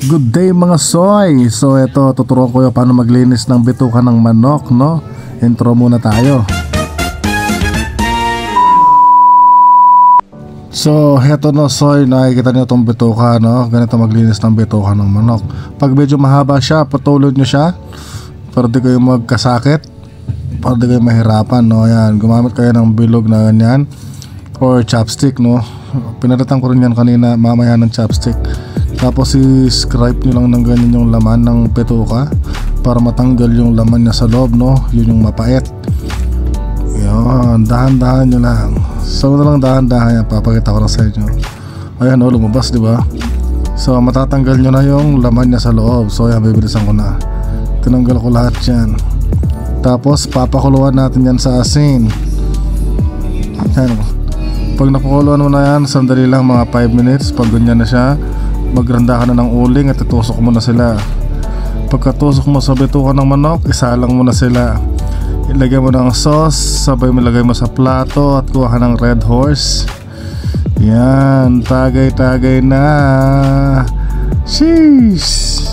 Good day mga soy! So ito, tuturuan ko yung paano maglinis ng bituka ng manok, no? Intro muna tayo. So heto no soy, nakikita nyo itong bituka, no? Ganito maglinis ng bituka ng manok. Pag medyo mahaba siya, patulod nyo siya para di kayo magkasakit, para di kayo mahirapan, no? Ayan, gumamit kayo ng bilog na ganyan or chopstick, no? Pinalitan ko rin yan kanina, mamaya ng chopstick. Tapos i-scrape nyo lang ng ganyan yung laman ng bituka para matanggal yung laman niya sa loob, no? Yun yung mapait. Yan, dahan-dahan nyo lang. So na lang dahan-dahan yan, papakita ko lang sa inyo. Ayan, lumabas, di ba? So matatanggal nyo na yung laman niya sa loob. So ayan, bibilisan ko na. Tinanggal ko lahat yan. Tapos papakuluan natin yan sa asin. Ayan. Pag napakuluan mo na yan, sandali lang, mga 5 minutes. Pag ganyan na siya, magranda ka na ng uling at itusok mo na sila. Pagkatusok mo sa bituka ng manok, isalang mo na sila. Ilagay mo ng sauce, sabay mo ilagay mo sa plato at kuha ka ng Red Horse. Yan, tagay-tagay na. Sheesh!